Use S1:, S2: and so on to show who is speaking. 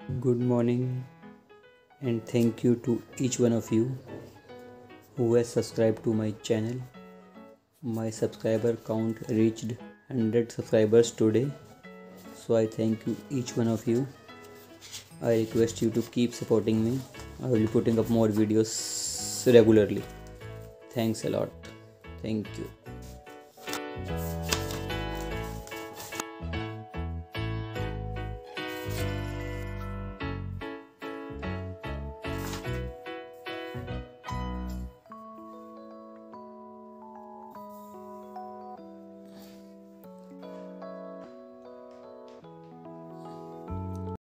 S1: Good morning, and thank you to each one of you who has subscribed to my channel. My subscriber count reached 100 subscribers today, so I thank you each one of you. I request you to keep supporting me. I will be putting up more videos regularly. Thanks a lot. Thank you.